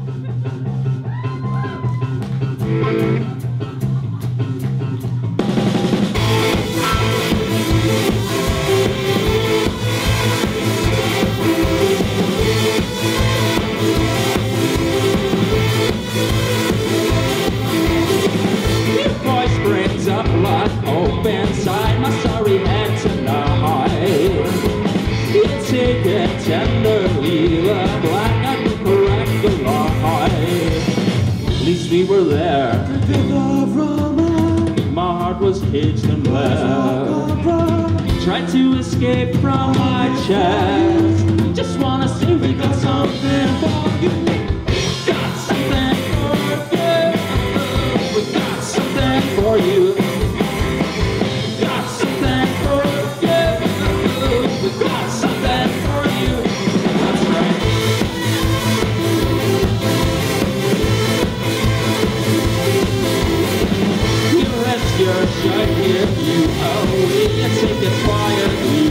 Inside my sorry head tonight, it's taken tenderly the black and correct the lie. At least we were there. My heart was caged and left. Tried to escape from my chest. Just wanna say we got something for you. Got something for you. We got something for you. Your shut here, you away and take it quietly.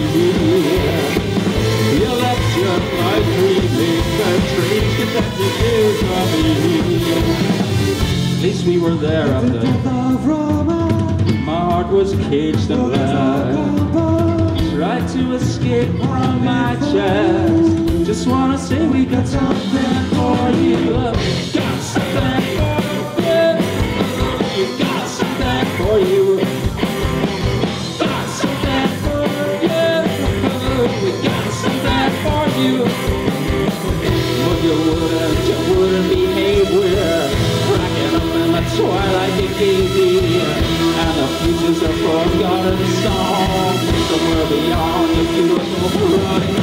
You let your life relive the dreams that you do from me. At least we were there after. My heart was caged and left. Tried to escape from my chest. Just wanna say we got something for you. Got something for you. You got something for you. Got something for you. We got something for you. But you wouldn't behave. We're cracking up in the twilight you gave me. And the future's a forgotten song. Somewhere beyond the beautiful bride.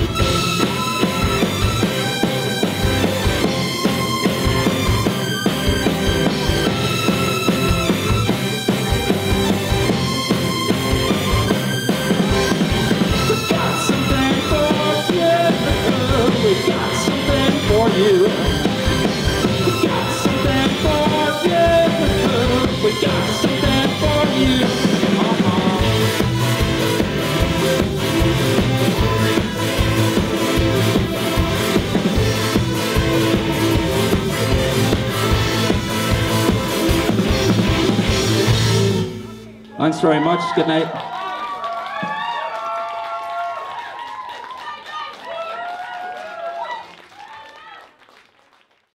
We got something for you. We got something for you. We got something for you. Thanks very much. Good night.